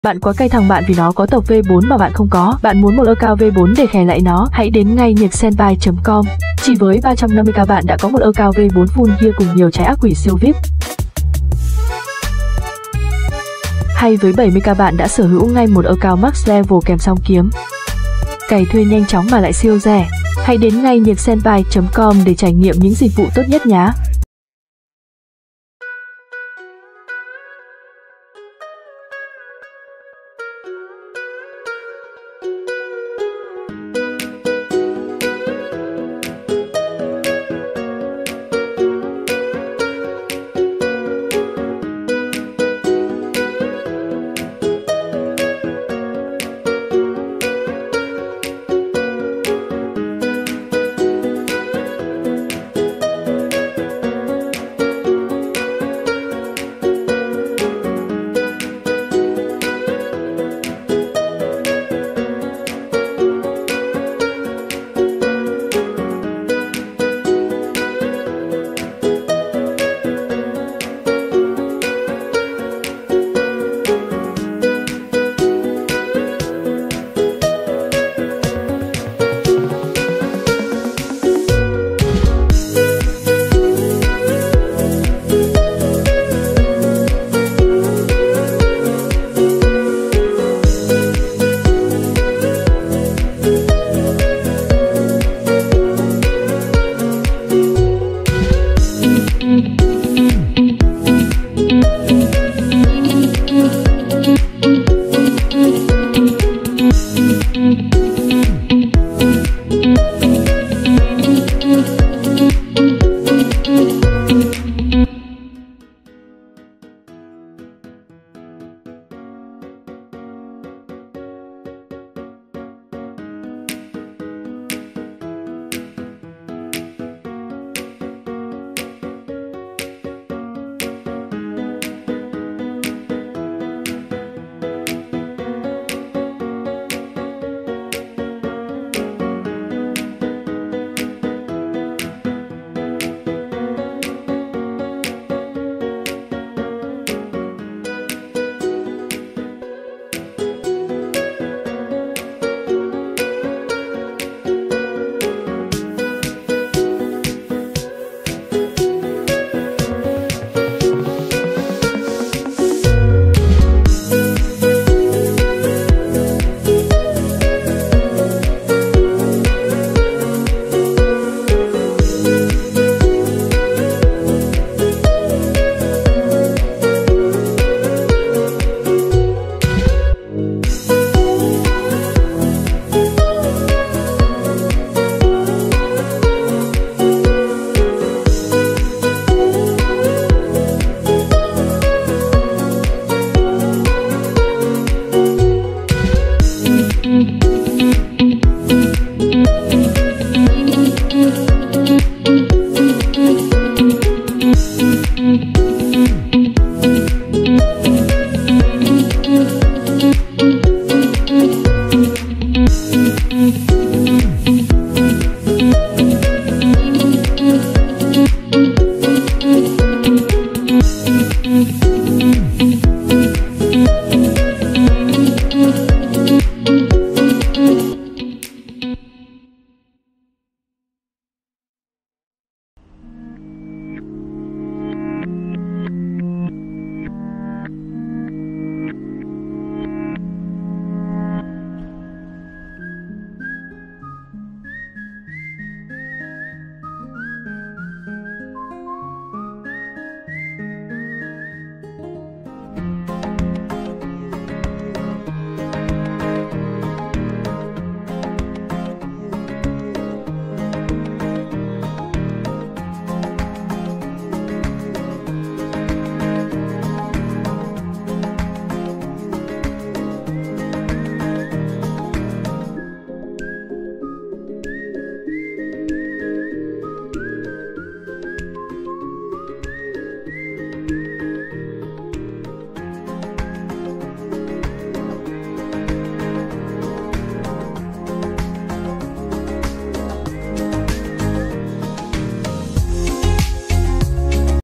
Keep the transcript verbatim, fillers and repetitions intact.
Bạn quá cay thằng bạn vì nó có tộc V bốn mà bạn không có. Bạn muốn một account V bốn để khè lại nó, hãy đến ngay nhiệt senpai chấm com. Chỉ với ba trăm năm mươi k bạn đã có một account V bốn full gear cùng nhiều trái ác quỷ siêu vi ai pi. Hay với bảy mươi k bạn đã sở hữu ngay một account max level kèm song kiếm. Cày thuê nhanh chóng mà lại siêu rẻ. Hãy đến ngay nhiệt senpai chấm com để trải nghiệm những dịch vụ tốt nhất nhé.